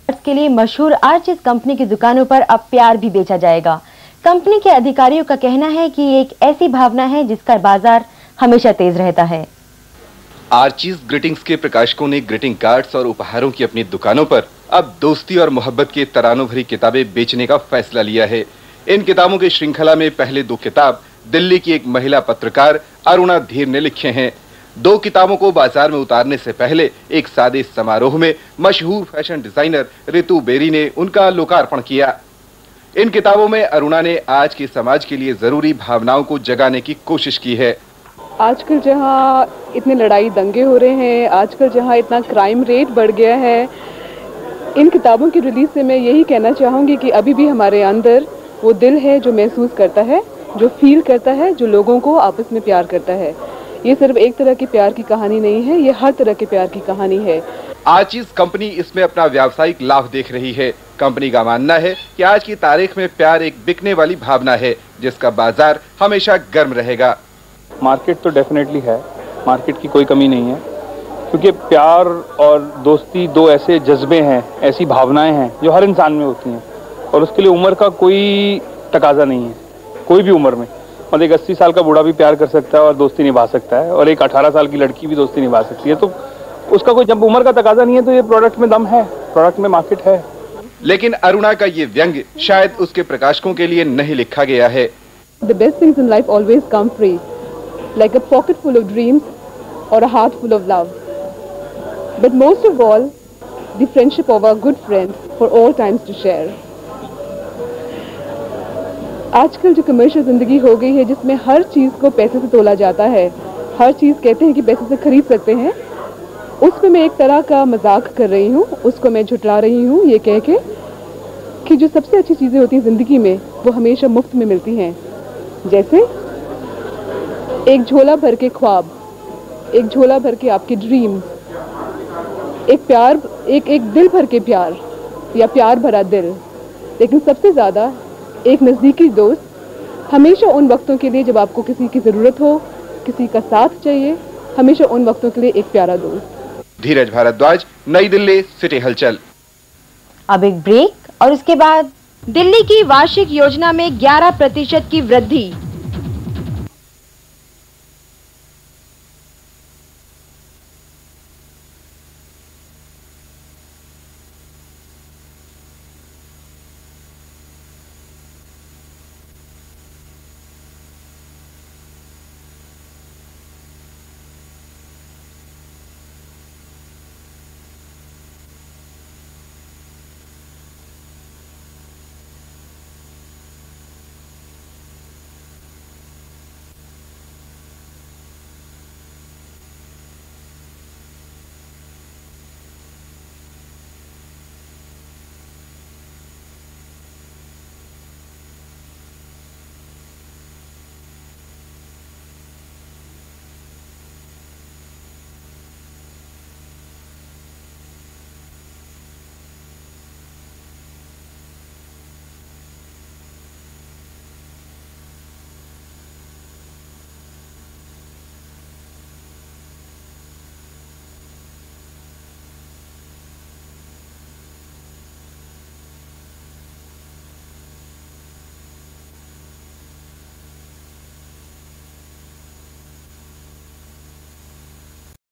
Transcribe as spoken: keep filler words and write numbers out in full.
के लिए मशहूर आर्चिस कंपनी की दुकानों पर अब प्यार भी बेचा जाएगा। कंपनी के अधिकारियों का कहना है कि ये एक ऐसी भावना है जिसका बाजार हमेशा तेज रहता है। आर्चिस ग्रीटिंग्स के प्रकाशकों ने ग्रीटिंग कार्ड्स और उपहारों की अपनी दुकानों पर अब दोस्ती और मोहब्बत के तरानों भरी किताबें बेचने का फैसला लिया है। इन किताबों की श्रृंखला में पहले दो किताब दिल्ली की एक महिला पत्रकार अरुणा धीर ने लिखे हैं। दो किताबों को बाजार में उतारने से पहले एक सादे समारोह में मशहूर फैशन डिजाइनर रितु बेरी ने उनका लोकार्पण किया। इन किताबों में अरुणा ने आज के समाज के लिए जरूरी भावनाओं को जगाने की कोशिश की है। आजकल जहां इतने लड़ाई दंगे हो रहे हैं, आजकल जहां इतना क्राइम रेट बढ़ गया है, इन किताबों की रिलीज से मैं यही कहना चाहूंगी कि अभी भी हमारे अंदर वो दिल है जो महसूस करता है, जो फील करता है, जो लोगों को आपस में प्यार करता है। ये सिर्फ एक तरह की प्यार की कहानी नहीं है, ये हर तरह के प्यार की कहानी है। आर्चिस कंपनी इसमें अपना व्यावसायिक लाभ देख रही है। कंपनी का मानना है कि आज की तारीख में प्यार एक बिकने वाली भावना है जिसका बाजार हमेशा गर्म रहेगा। मार्केट तो डेफिनेटली है, मार्केट की कोई कमी नहीं है, क्योंकि प्यार और दोस्ती दो ऐसे जज्बे हैं, ऐसी भावनाएं हैं जो हर इंसान में होती हैं और उसके लिए उम्र का कोई तकाजा नहीं है। कोई भी उम्र में, मतलब एक अस्सी साल का बूढ़ा भी प्यार कर सकता है और दोस्ती निभा सकता है, और एक अठारह साल की लड़की भी दोस्ती निभा सकती है। तो उसका कोई, जब उम्र का तकाजा नहीं है तो ये प्रोडक्ट में दम है, प्रोडक्ट में मार्केट है। लेकिन अरुणा का ये व्यंग शायद उसके प्रकाशकों के लिए नहीं लिखा गया है। The best things in life always come free, like a pocket full of dreams or a heart full of love. But most of all, the friendship of our good friends for all times to share. आजकल जो commercial जिंदगी हो गई है जिसमें हर चीज को पैसे से तोला जाता है, हर चीज कहते हैं कि पैसे से खरीद सकते हैं, उसमें मैं एक तरह का मजाक कर रही हूँ, उसको मैं झुटला रही हूँ ये कह के कि जो सबसे अच्छी चीजें होती हैं जिंदगी में वो हमेशा मुफ्त में मिलती हैं। जैसे एक झोला भर के ख्वाब, एक झोला भर के आपके ड्रीम, एक प्यार, एक एक दिल भर के प्यार या प्यार भरा दिल, लेकिन सबसे ज्यादा एक नजदीकी दोस्त, हमेशा उन वक्तों के लिए जब आपको किसी की जरूरत हो, किसी का साथ चाहिए, हमेशा उन वक्तों के लिए एक प्यारा दोस्त। धीरज भारद्वाज, नई दिल्ली, सिटी हलचल। अब एक ब्रेक और उसके बाद दिल्ली की वार्षिक योजना में ग्यारह प्रतिशत की वृद्धि।